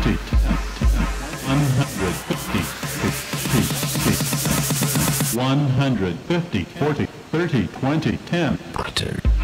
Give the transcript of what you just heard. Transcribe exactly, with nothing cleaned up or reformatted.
twenty, ten, one hundred fifty, fifty, one hundred fifty, forty, thirty, twenty, ten. Butter.